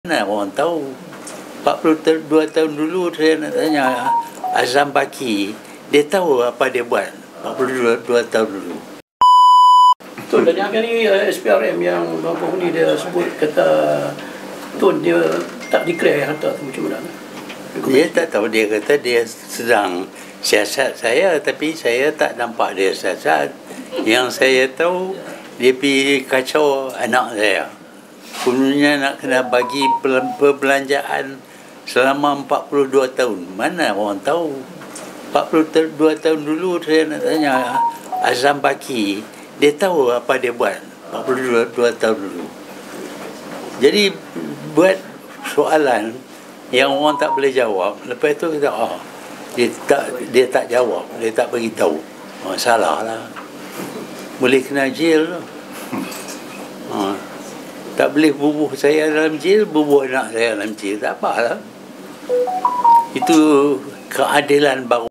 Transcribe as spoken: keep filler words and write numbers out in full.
Mana orang tahu. empat puluh dua tahun dulu saya nak tanya Azam Baki, dia tahu apa dia buat empat puluh dua tahun dulu. Betul, dan yang kali uh, S P R M yang Bang Penghuni dia sebut kata Tun dia tak declare harta tu macam mana? Dia tak tahu, dia kata dia sedang siasat saya, tapi saya tak nampak dia siasat. Yang saya tahu dia pergi kacau anak saya. Kononnya nak kena bagi perbelanjaan selama empat puluh dua tahun. Mana orang tahu. empat puluh dua tahun dulu saya nak tanya Azam Baki, dia tahu apa dia buat empat puluh dua tahun dulu. Jadi buat soalan yang orang tak boleh jawab, lepas tu kita oh, dia tak dia tak jawab, dia tak bagi tahu. Oh, salah lah. Boleh kena jail tu. Oh, tak boleh bubuh saya dalam jail, bubuh anak saya dalam jail, tak apalah. Itu keadilan baru.